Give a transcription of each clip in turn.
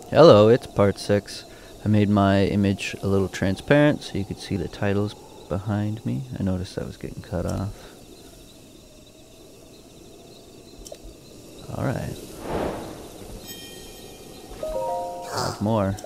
Hello, it's part 6. I made my image a little transparent so you could see the titles behind me. I noticed I was getting cut off. Alright. 5 more.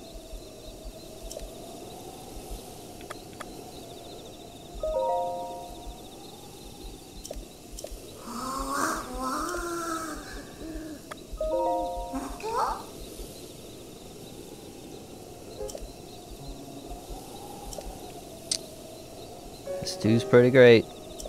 This stew's pretty great.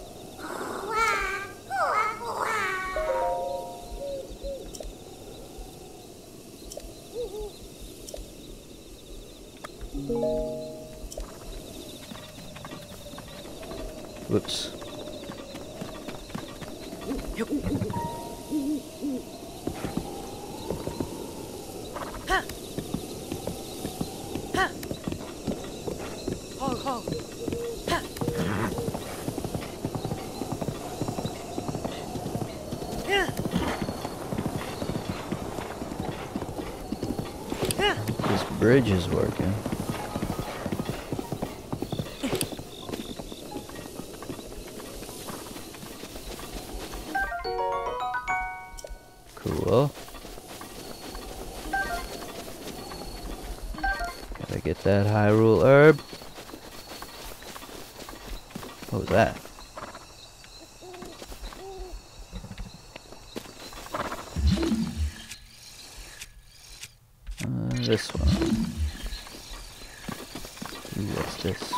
Whoops. This bridge is working. Cool. Gotta get that Hyrule herb. What was that? This one. Ooh, what's this?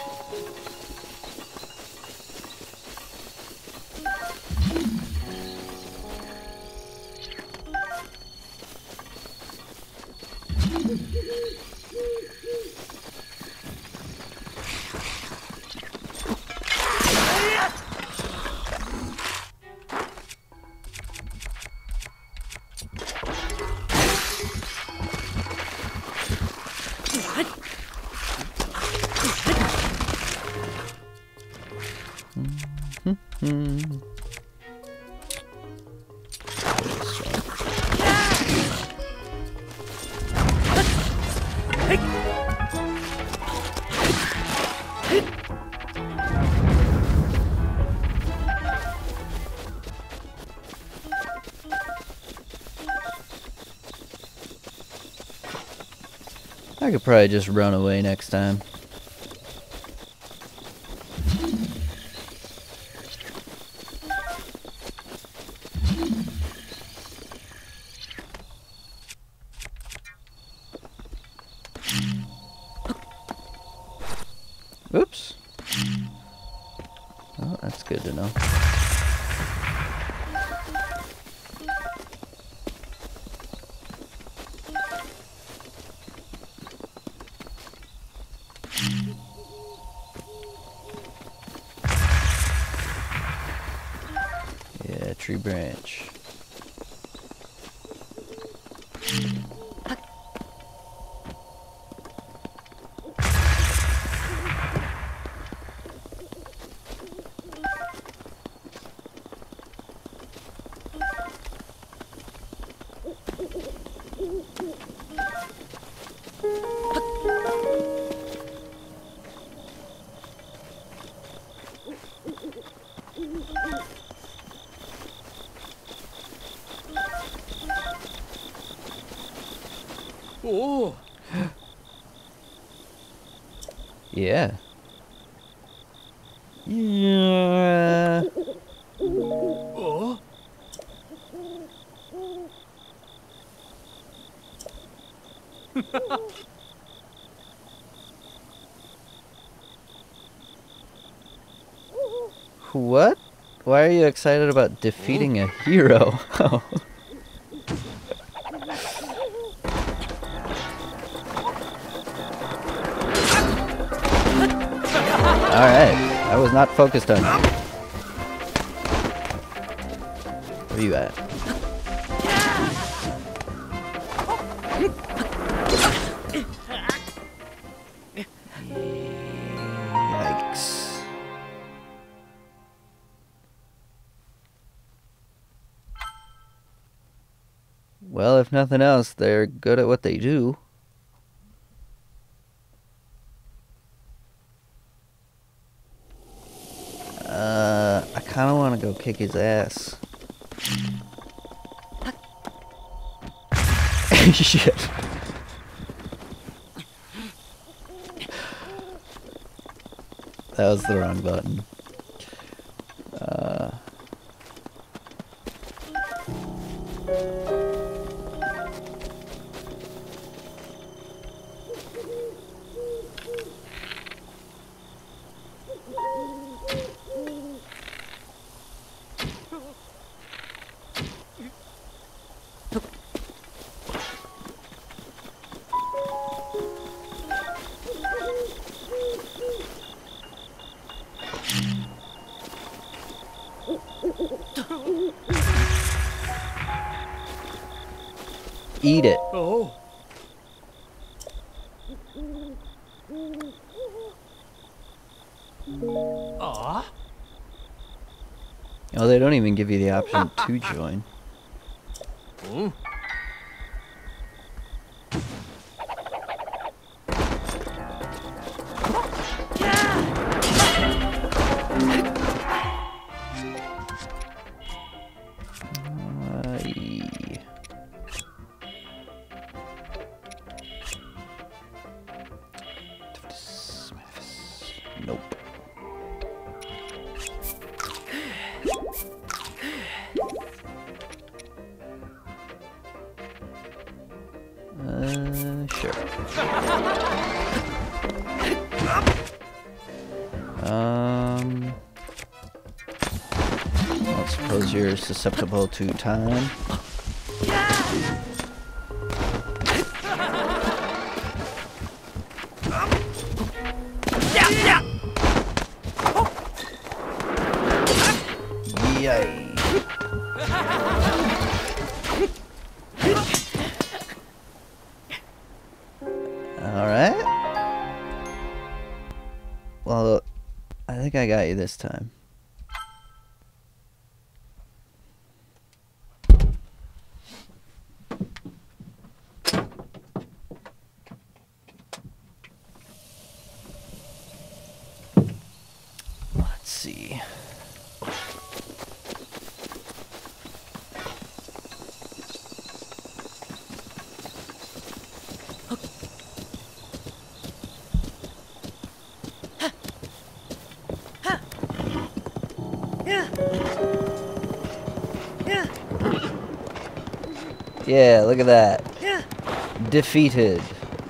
I could probably just run away next time. Oops. Oh, that's good to know. Yeah, tree branch. Oh. Yeah. Yeah. Oh. What? Why are you excited about defeating a hero? Oh. Alright, I was not focused on you. Where are you at? Yikes. Well, if nothing else, they're good at what they do. I kind of want to go kick his ass. Shit. That was the wrong button. Eat it. Oh. Ah. Oh, they don't even give you the option to join. Mm. Nope. Sure. I suppose you're susceptible to time. Yay. Alright. Well, I think I got you this time. Let's see. Yeah, look at that. Defeated.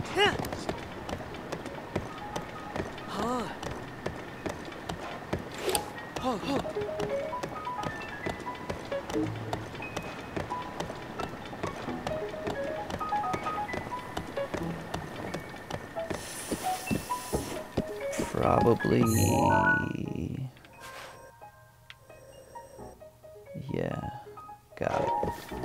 Probably. Yeah, got it.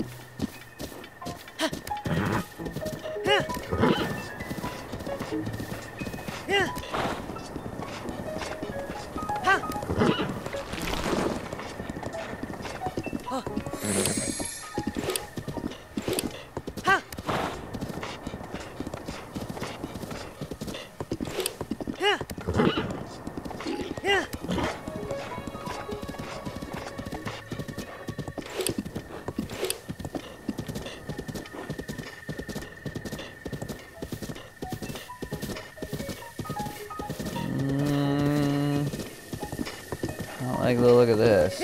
I don't like the look of this.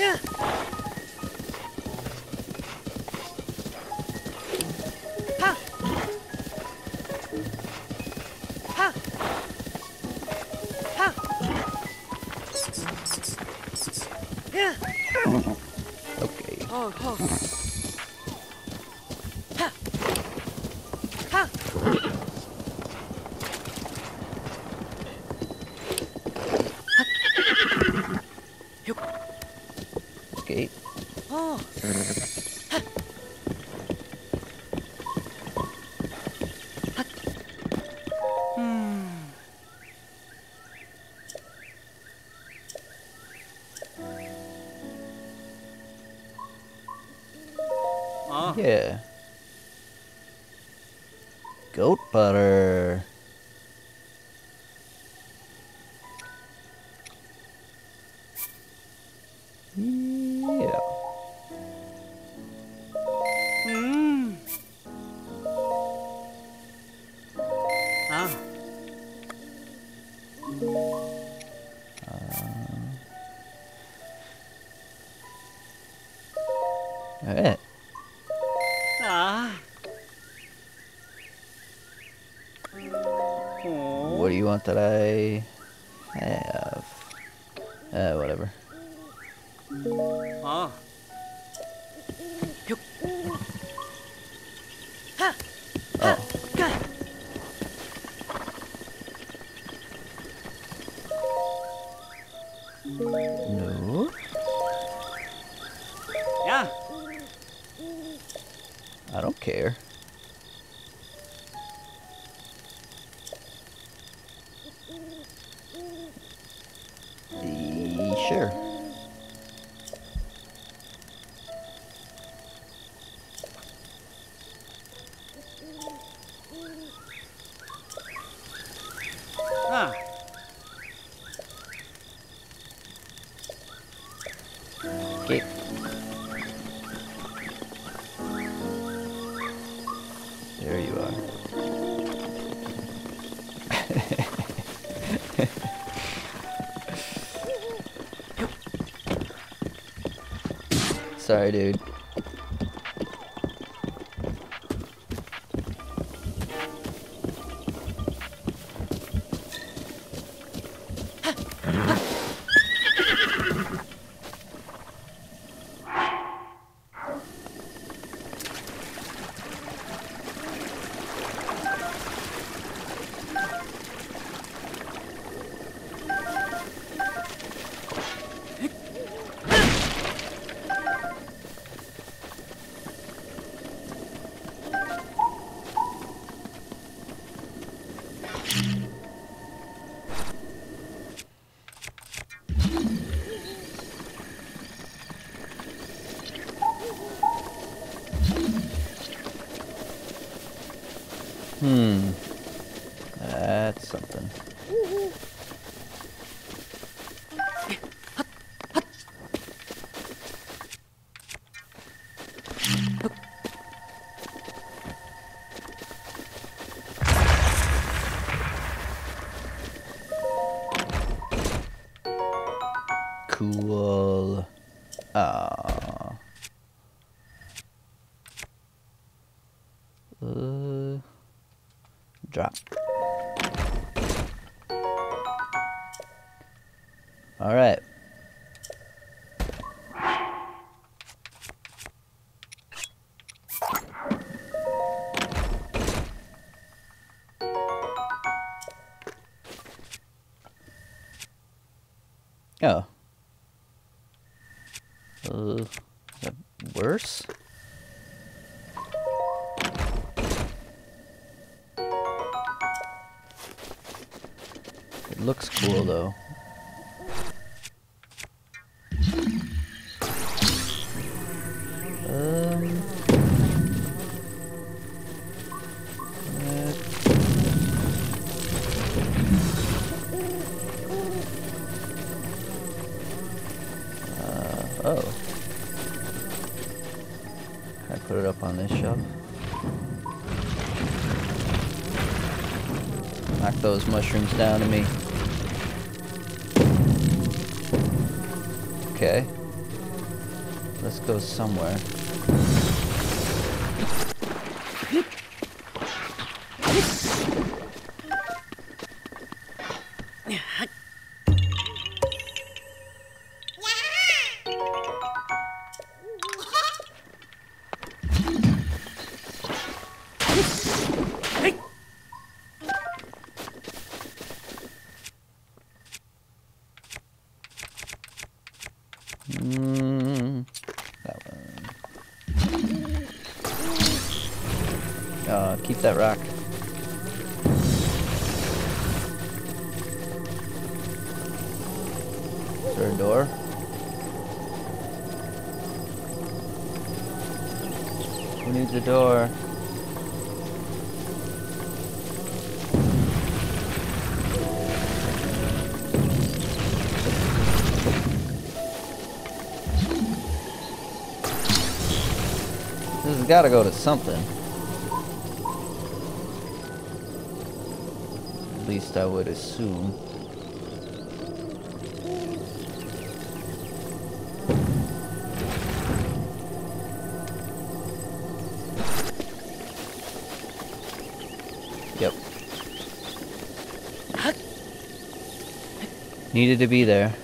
Okay. Escape. Yeah. Goat butter. Yeah. Alright. What do you want that I have? Whatever. Oh. No. Yeah. I don't care. Sure. Okay. There you are. Sorry, dude. That's something. Cool. Drop. All right. Oh. Is that worse? It looks cool though. Oh. Can I put it up on this shelf? Knock those mushrooms down to me. Okay. Let's go somewhere. That one. Keep that rock. Is there a door? Who needs a door? gotta go to something. At least I would assume. Yep. Needed to be there.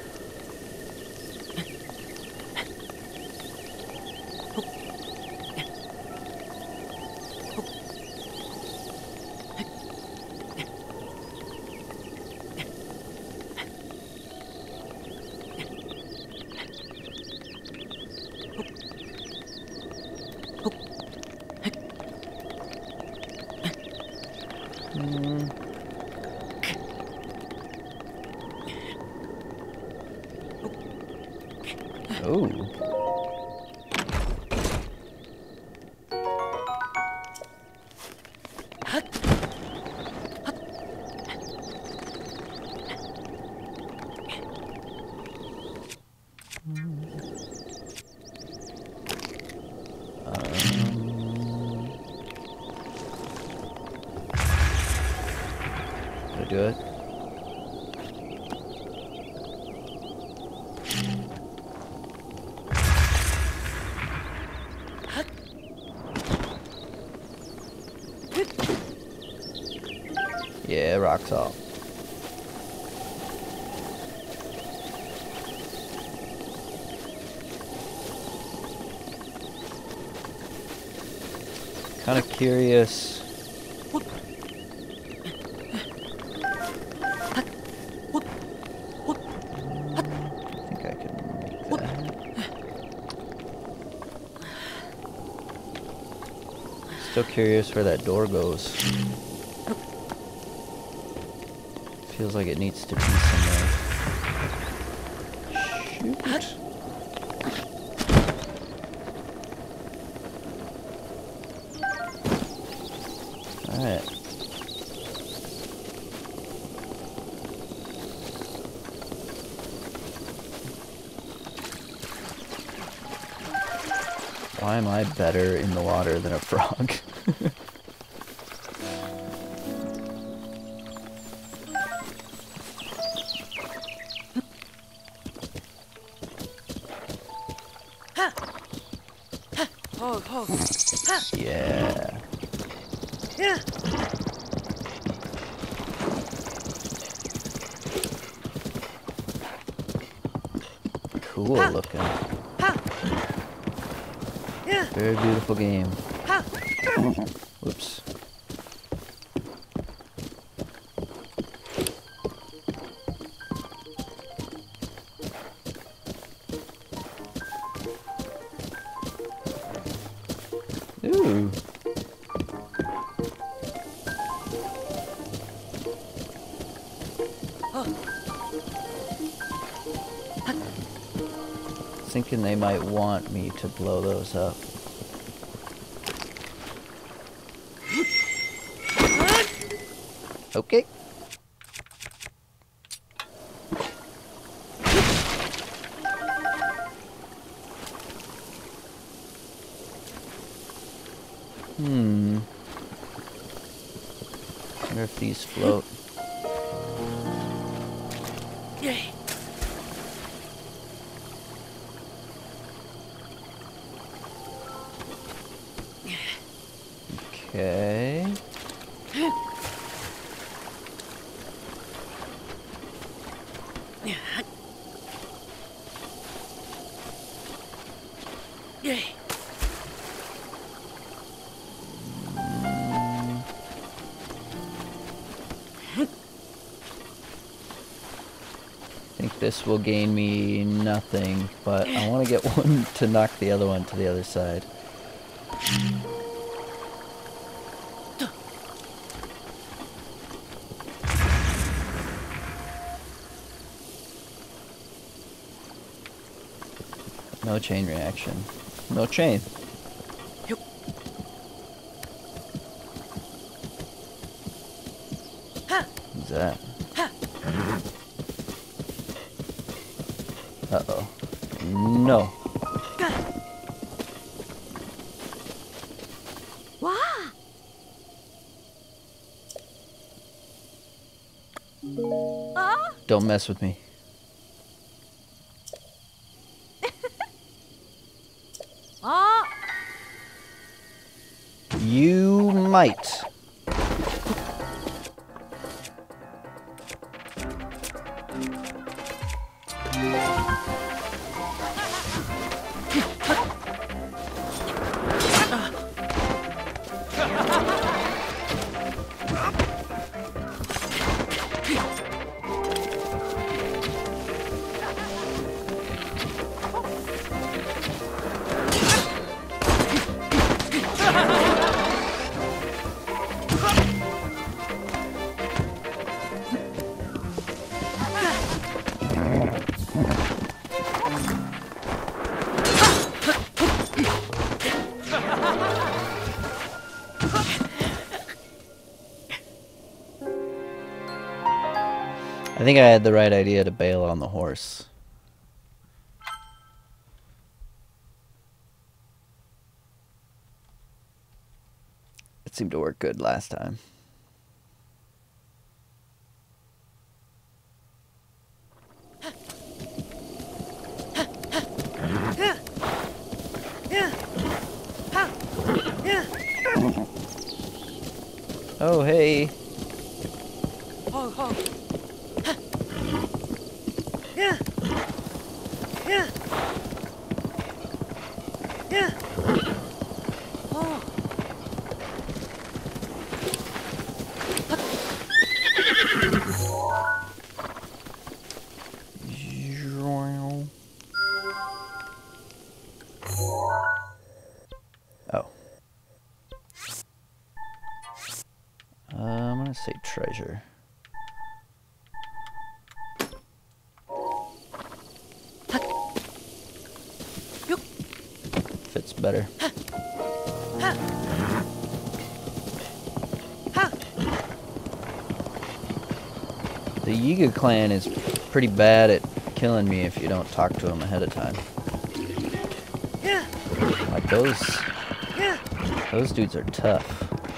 Oh. Did I do it? Yeah, rocks off. Kind of curious. I think I can make that. Still curious where that door goes. Feels like it needs to be somewhere. Shoot. Alright. Why am I better in the water than a frog? Yeah. Yeah. Cool looking. Yeah. Very beautiful game. Whoops. Ooh. Thinking they might want me to blow those up. Okay. Wonder if these float. Okay. I think this will gain me nothing, but I want to get one to knock the other one to the other side. No chain reaction. No chain. What's that? Uh-oh. No. Don't mess with me. Oh. You might. I think I had the right idea to bail on the horse. It seemed to work good last time. Oh, hey. Oh, oh. Yeah. Yeah. Yeah. Oh. Oh. I'm gonna say treasure. Fits better. The Yiga Clan is pretty bad at killing me if you don't talk to them ahead of time. Like those dudes are tough.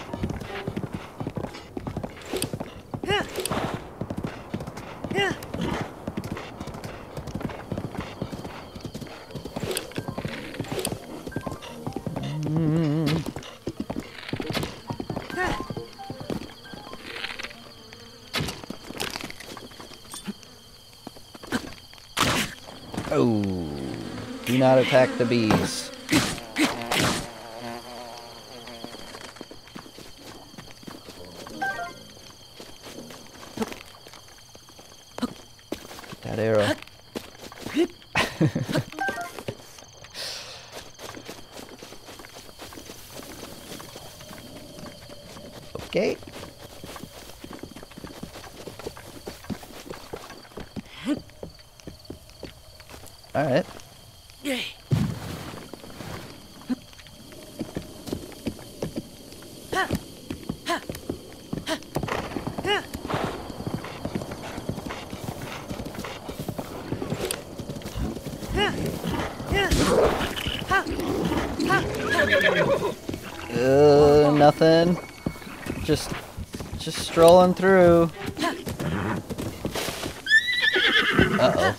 Oh, do not attack the bees. That arrow. Okay. All right. Nothing. Just strolling through. Uh-oh.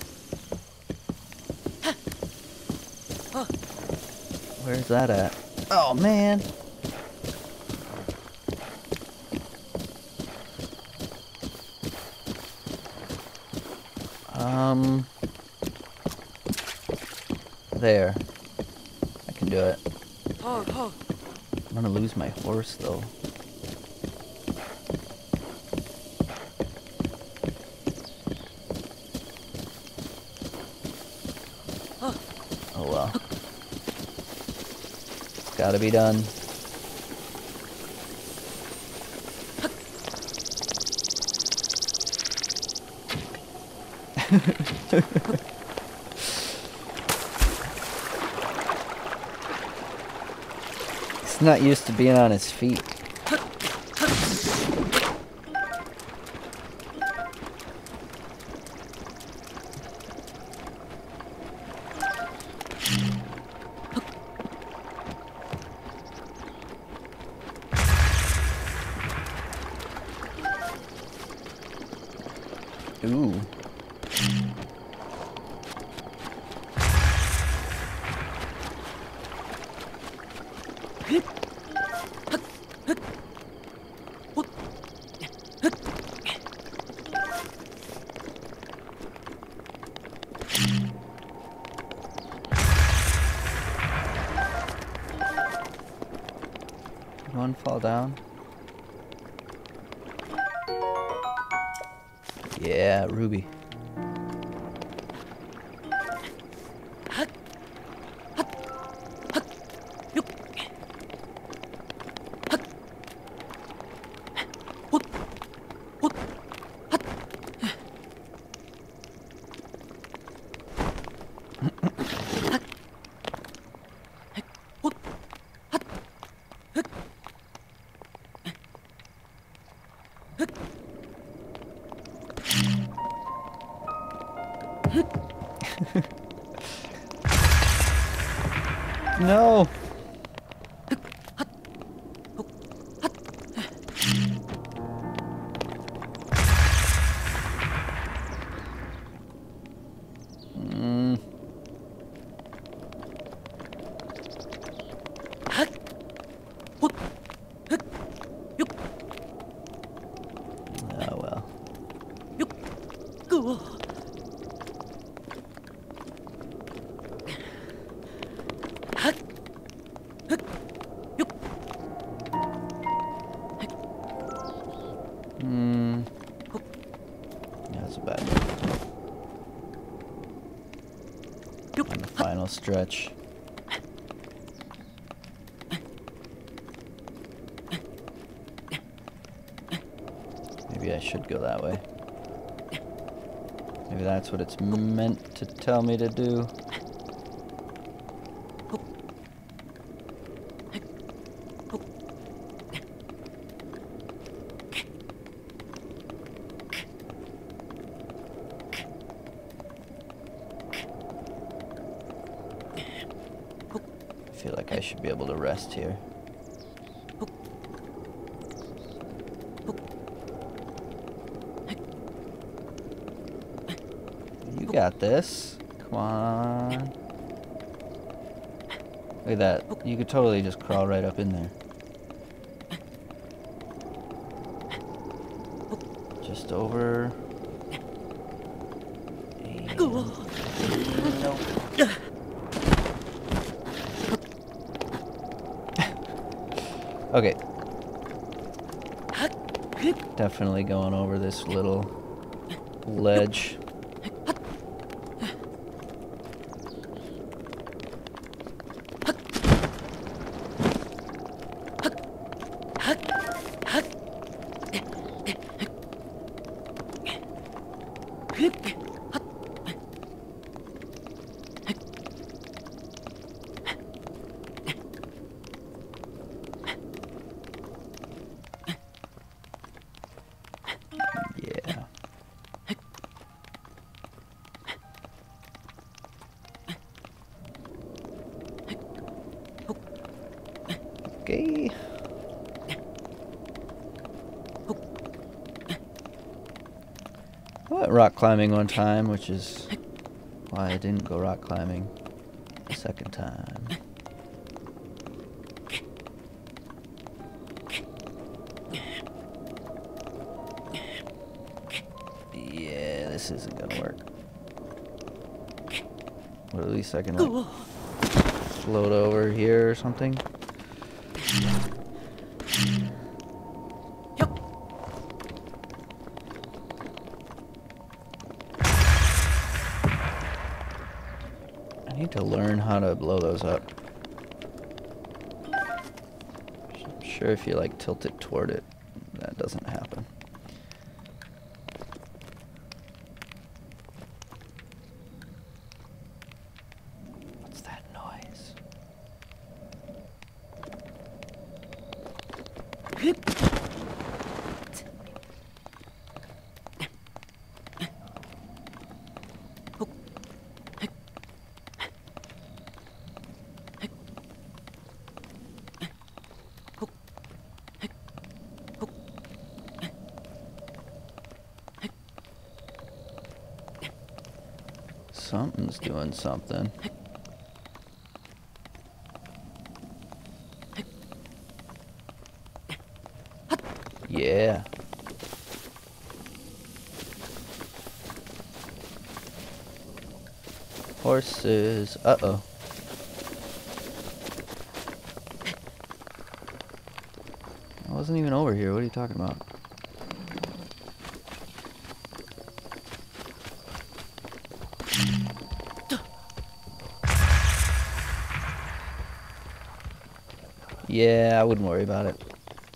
Where's that at? Oh, man. There. I can do it. I'm gonna lose my horse, though. Oh well. It's gotta be done. He's not used to being on his feet. Ooh. One fall down. Yeah, ruby. No. Oh well. Yeah, that's a bad one. On the final stretch. Maybe I should go that way. Maybe that's what it's meant to tell me to do. I feel like I should be able to rest here. You got this. Come on. Look at that. You could totally just crawl right up in there. Just over. And nope. Okay. Definitely going over this little ledge. Yeah. Okay. I went rock climbing one time, which is why I didn't go rock climbing the second time. Yeah, this isn't gonna work. But at least I can like float over here or something. I need to learn how to blow those up. I'm sure if you like tilt it toward it, that doesn't happen. What's that noise? Something's doing something. Yeah. Horses. Uh-oh. I wasn't even over here. What are you talking about? Yeah, I wouldn't worry about it.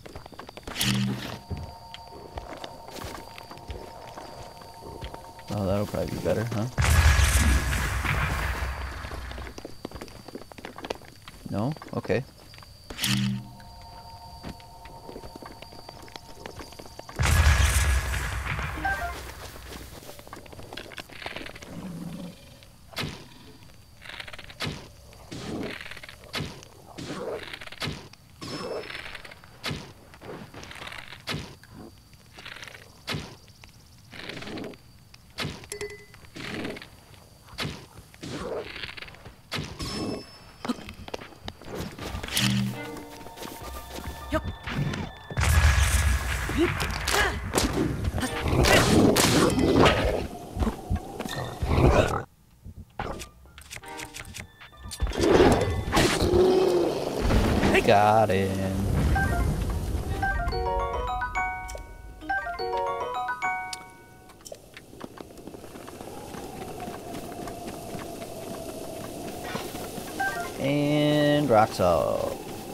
Oh, that'll probably be better, huh? No? Okay. Got him. And rock salt.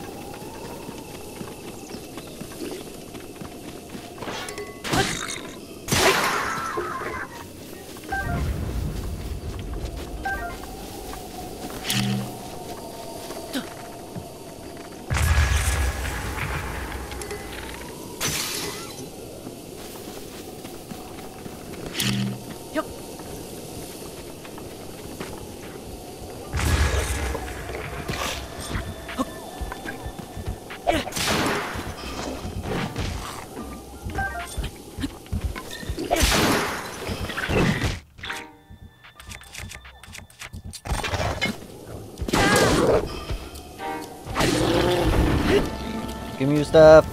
Give me your stuff.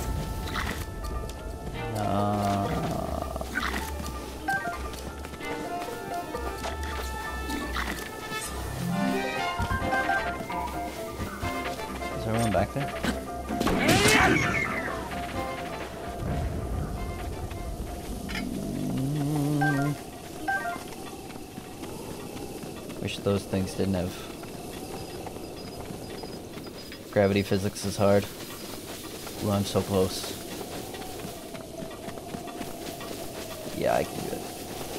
Is everyone back there? Wish those things didn't have gravity physics is hard. Ooh, I'm so close. Yeah, I can do it.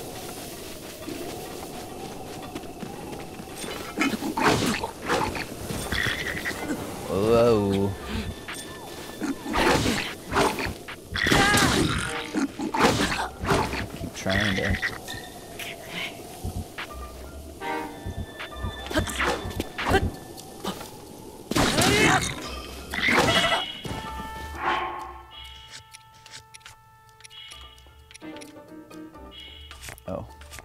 Whoa. Keep trying to. Oh.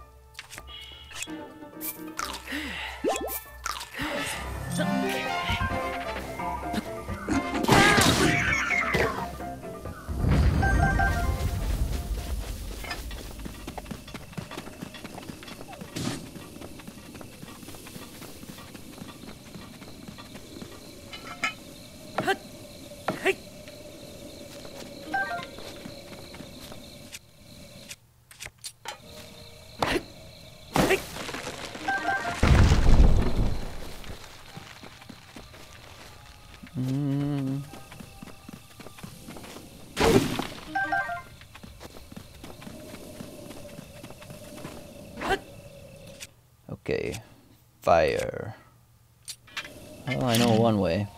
Okay, fire. Well, I know one way.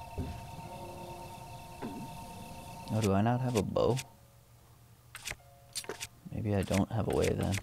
Oh, do I not have a bow? Maybe I don't have a way then.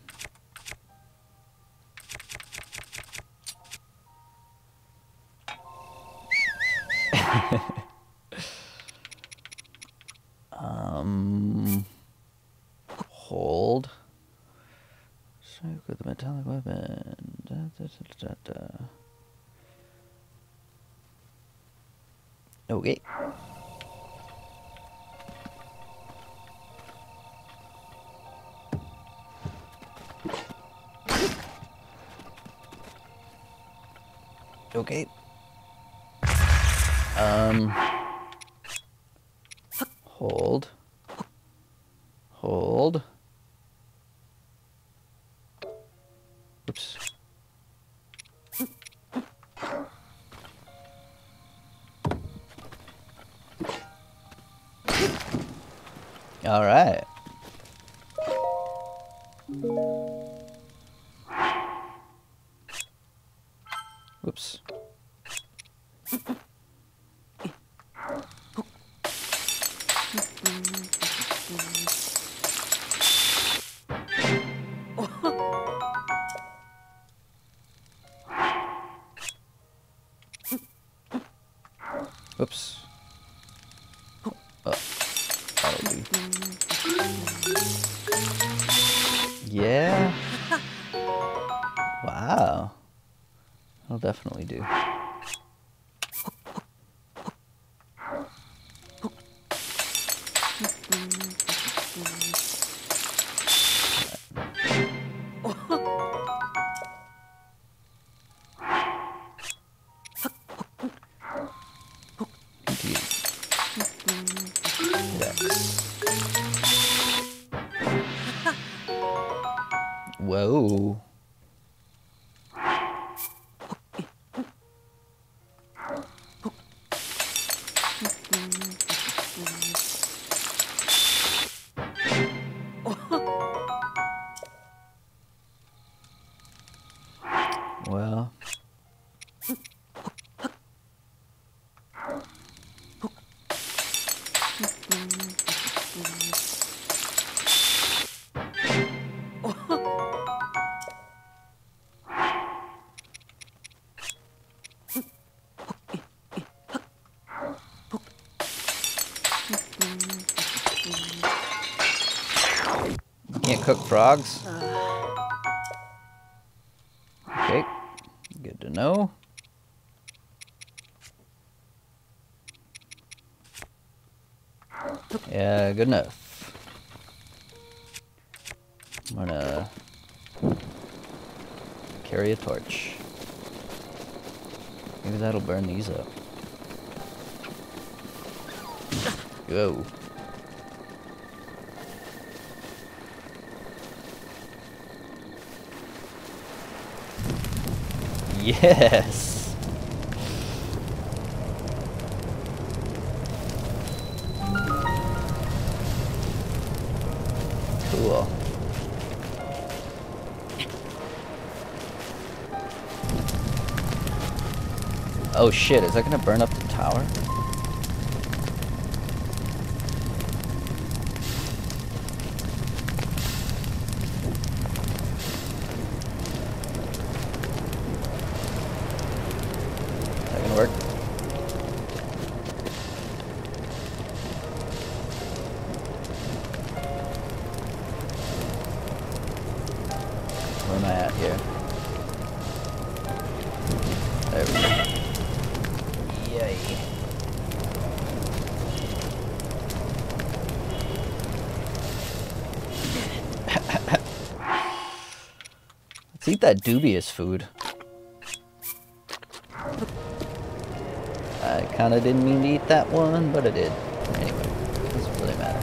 Hold. Strike with a metallic weapon. Okay. Okay. Hold. Hold. Oops. All right. Whoops. Whoops. Oh, that'll do. Yeah. Wow. That'll definitely do. Whoa. Well. Can't cook frogs? Okay, good to know. Yeah, good enough. I'm gonna carry a torch. Maybe that'll burn these up. Whoa. Yes! Cool. Oh shit, is that gonna burn up the tower? Is that gonna work? Where am I at here? There we go. Yay. Let's eat that dubious food. I kinda didn't mean to eat that one, but I did. Anyway, doesn't really matter.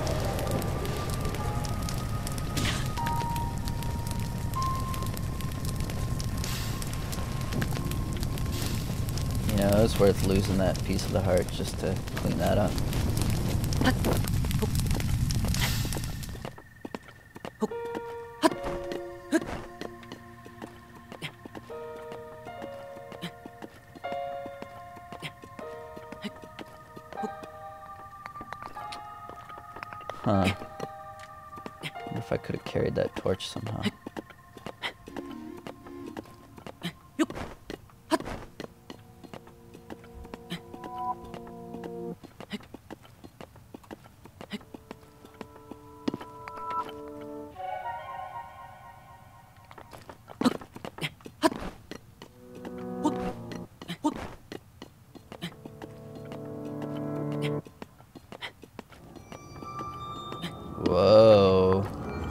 You know, it's worth losing that piece of the heart just to clean that up. Huh. Wonder if I could have carried that torch somehow. Whoa.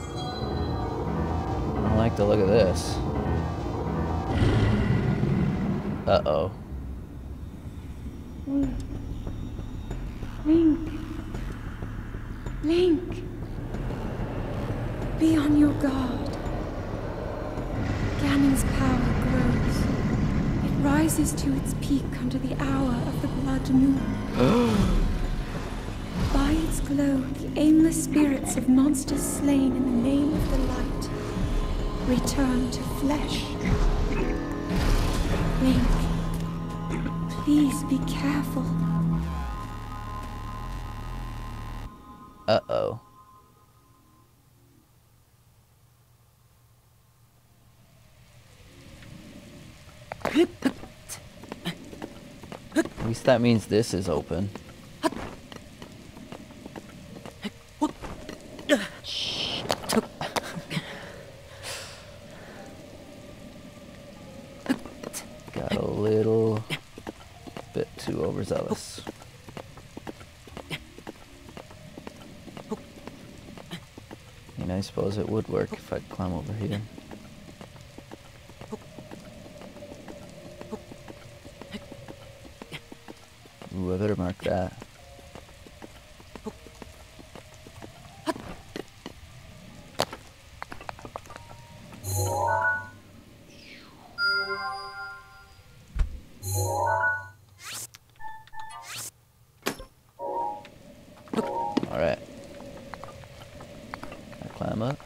I don't like the look of this. Uh-oh. Link. Link. Be on your guard. Ganon's power grows. It rises to its peak under the hour of the blood moon. By its glow, the aimless spirits of monsters slain in the name of the light return to flesh. Link, please be careful. Uh-oh. At least that means this is open. Got a little bit too overzealous. I mean, I suppose it would work if I'd climb over here. Ooh, I better mark that. Alright. Can I climb up?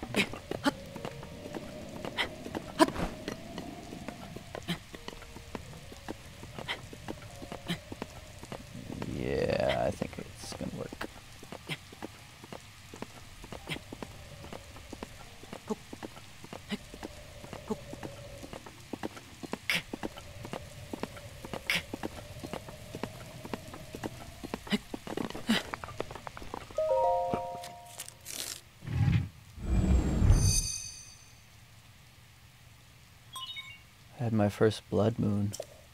Yeah, I think it's gonna work. I had my first blood moon.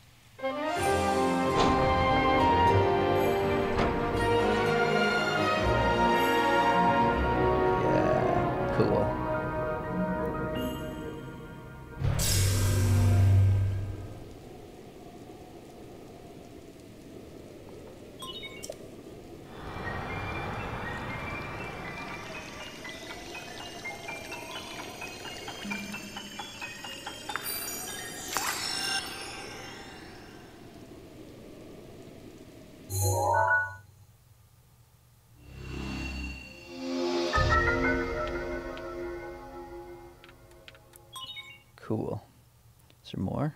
Yeah, cool. Cool. Is there more?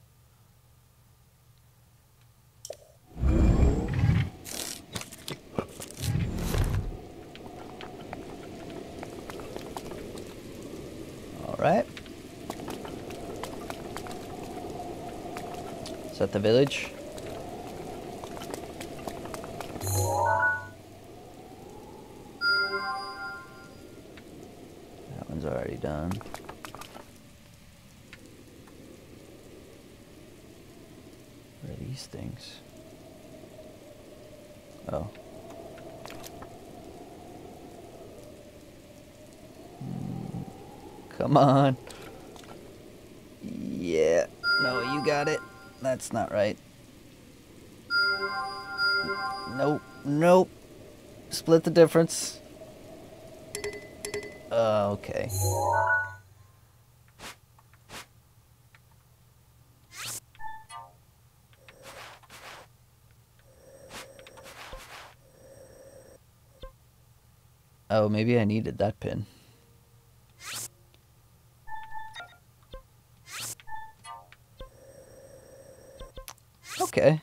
All right. Is that the village? That one's already done. What are these things? Oh. Come on. Yeah. No, you got it. That's not right. Nope. Nope. Split the difference. Okay. Oh, maybe I needed that pin. Okay.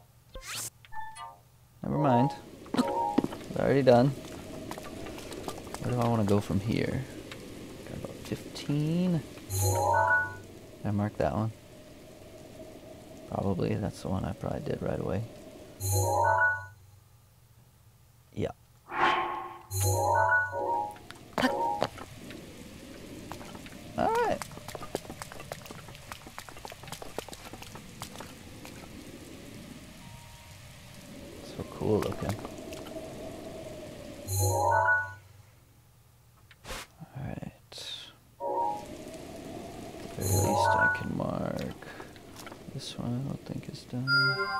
Never mind. It's already done. Where do I want to go from here? Got about 15. Did I mark that one? Probably. That's the one I probably did right away. Yeah. Alright. So cool looking. At least I can mark this one. I don't think is done.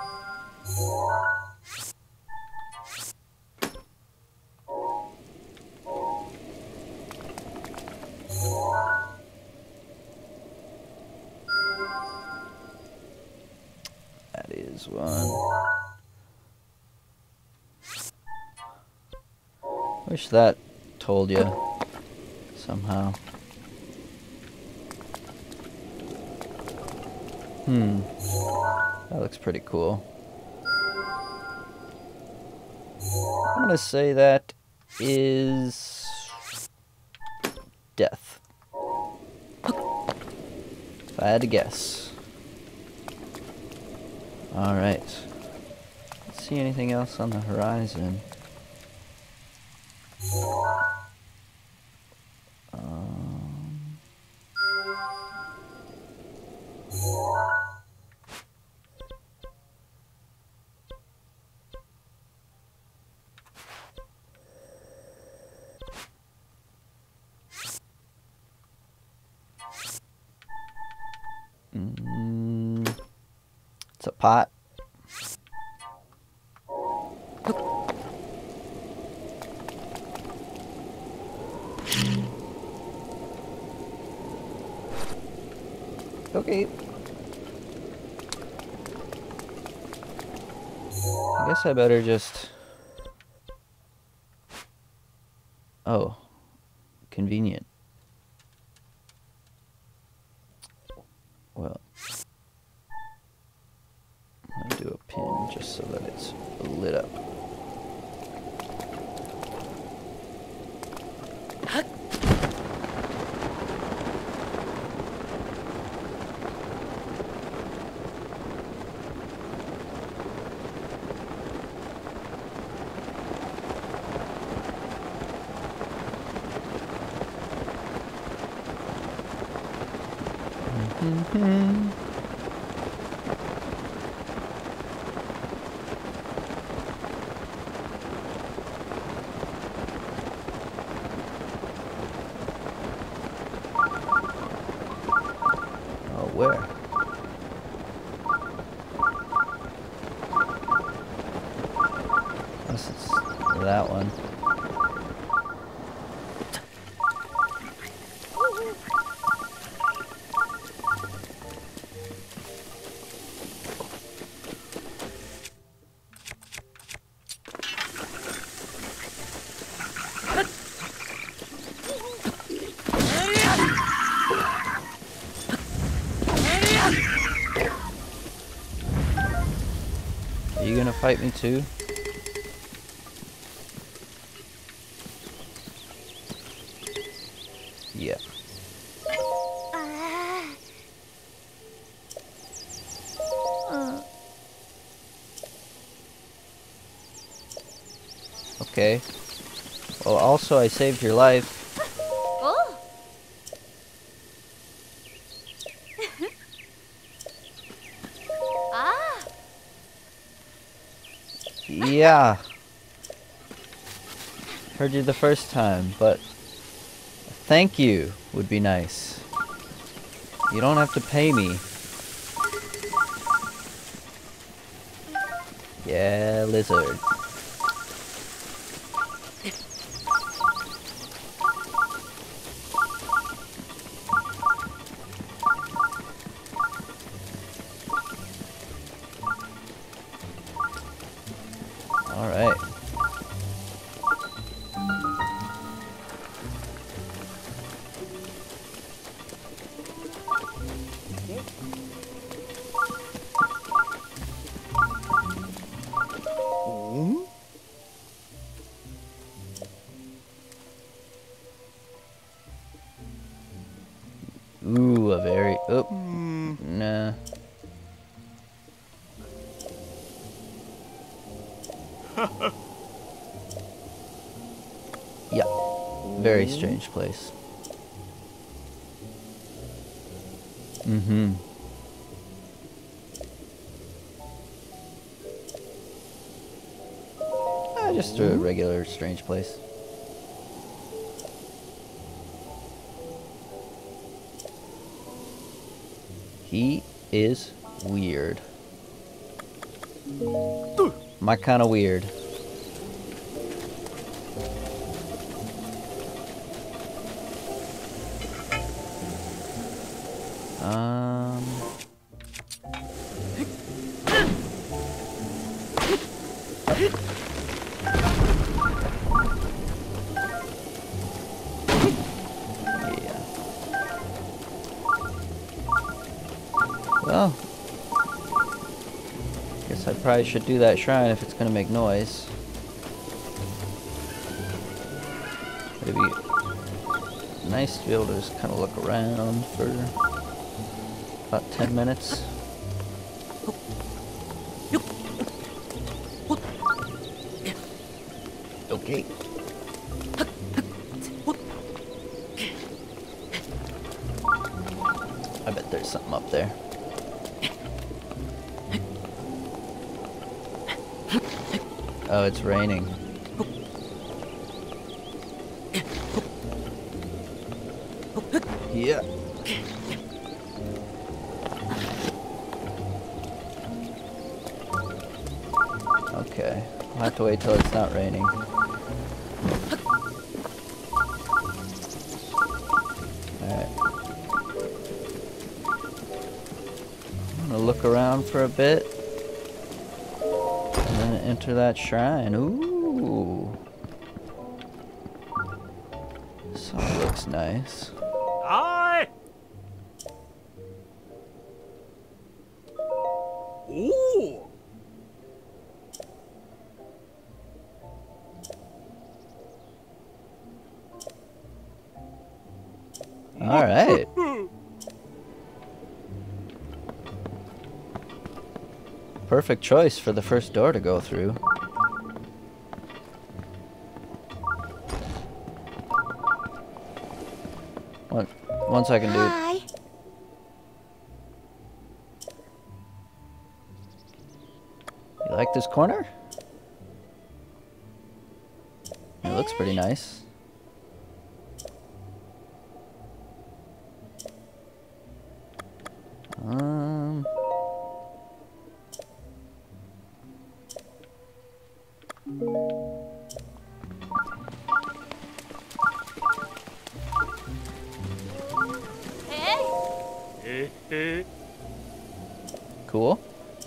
That is one. Wish that told you somehow. That looks pretty cool. I'm gonna say that is death. If I had to guess. Alright. Let's see anything else on the horizon. It's a pot. Okay. I guess I better just... Oh. Convenient. Well. I'm gonna do a pin just so that it's lit up. Oh, where? Unless it's that one. Are you gonna fight me too? Yeah. Okay. Well, also I saved your life. Oh. Ah. Yeah. Heard you the first time, but thank you would be nice. You don't have to pay me. Yeah, lizard. All right. Ooh, a very... Oh, nah. Yeah, very strange place. Mm-hmm. Just a regular strange place. He is weird. My kind of weird. Yeah. Well, guess I probably should do that shrine if it's gonna make noise. It'd be nice to be able to just kind of look around for about 10 minutes. Okay. I bet there's something up there. Oh, it's raining. Yeah. Okay. I'll have to wait till it's not raining. Alright. I'm gonna look around for a bit. And then enter that shrine. Ooh. This all looks nice. Aye. Ooh. All right. Perfect choice for the first door to go through. Once I can do it. Hi. You like this corner? It looks pretty nice. Cool.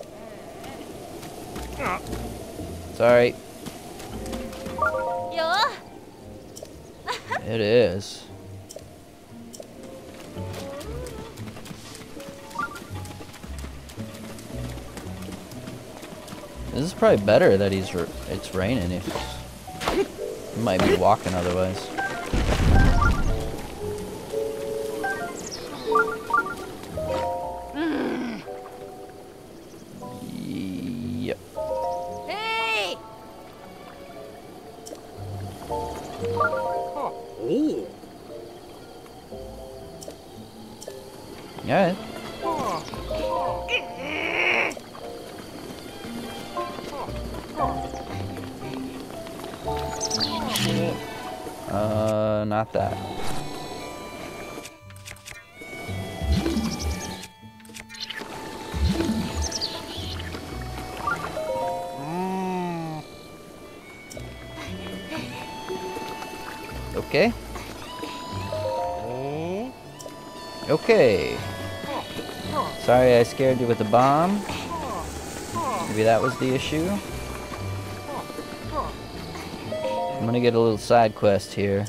Sorry. Yeah. It is. This is probably better that it's raining. If you might be walking otherwise. Yep. Hey. Ooh. Alright. Not that. Okay. Okay. Sorry I scared you with the bomb. Maybe that was the issue. I'm gonna get a little side quest here.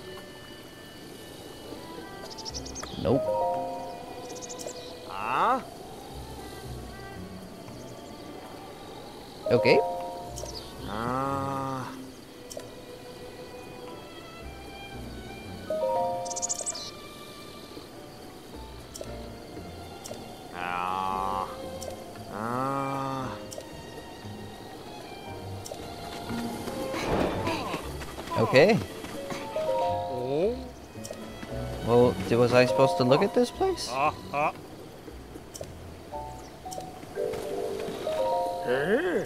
Nope. Ah. Okay. Ah. Ah. Ah. Okay. Oh. Well, was I supposed to look at this place? Ah. Hey.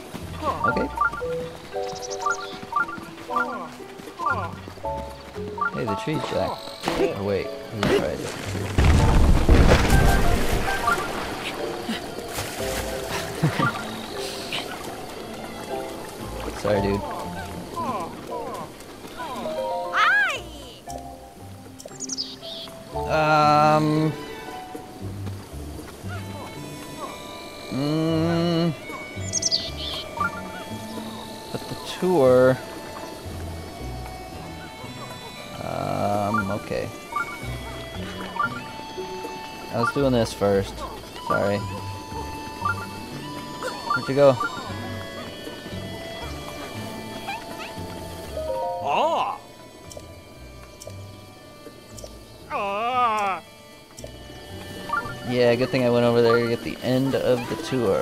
Okay. Hey, the tree's back. Oh wait, we tried it. Sorry, dude. But the tour. Okay. I was doing this first. Sorry. Where'd you go? Ah. Ah. Yeah, good thing I went over there to get the end of the tour.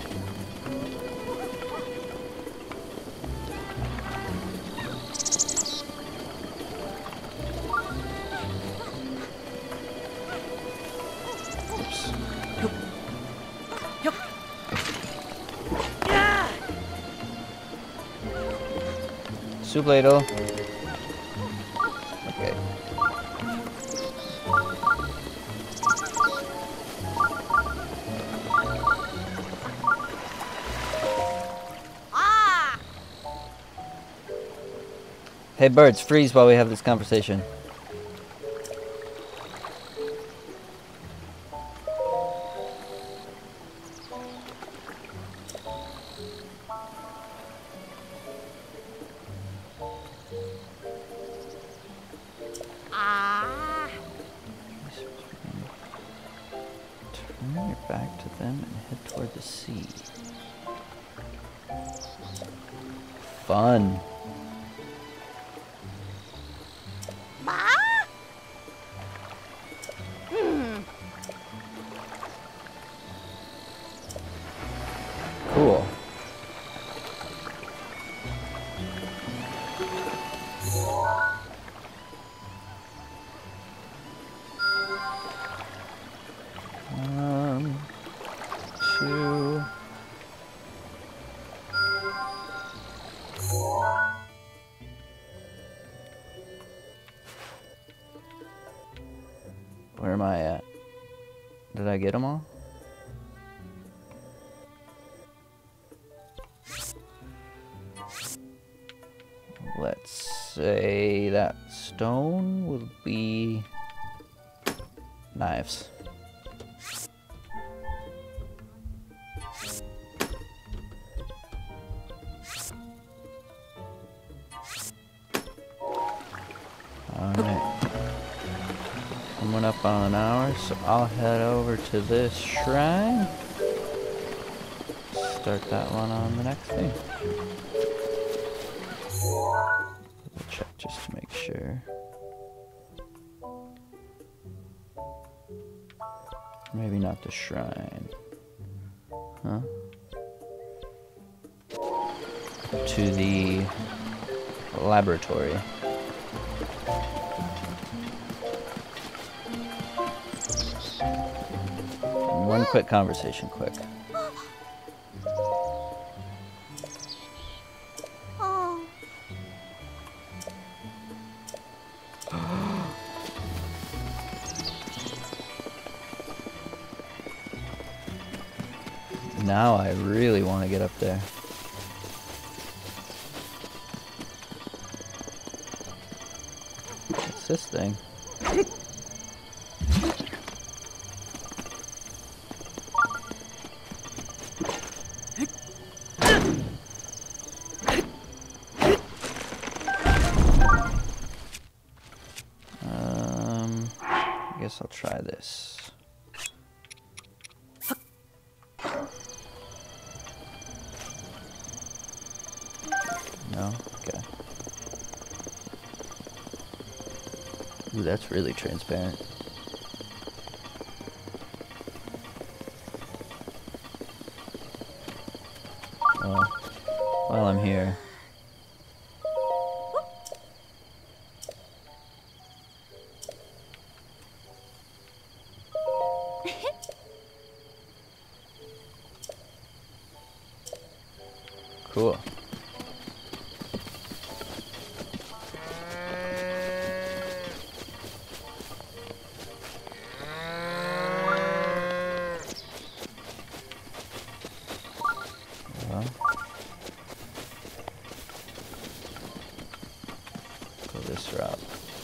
Soup ladle. Okay. Hey birds, freeze while we have this conversation. Turn your back to them and head toward the sea. Fun. Cool. Two. Where am I at? Did I get them all? Let's say that stone will be knives. Alright. Coming up on an hour, so I'll head over to this shrine. Start that one on the next thing. Double check just to make sure. Maybe not the shrine. Huh? To the laboratory. One quick conversation, quick. Now I really want to get up there. What's this thing? I guess I'll try this. No? Okay. Ooh, that's really transparent. Oh, while I'm here. Cool. go this route.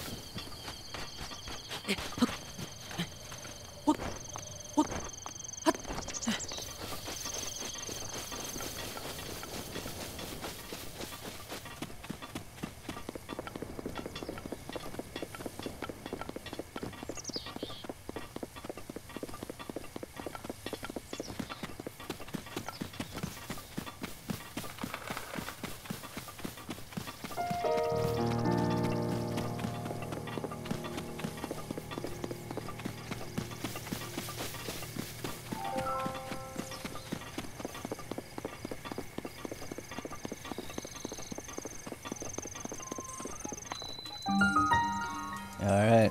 Alright.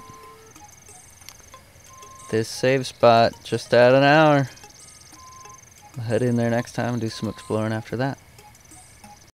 This save spot, just at an hour. I'll head in there next time and do some exploring after that.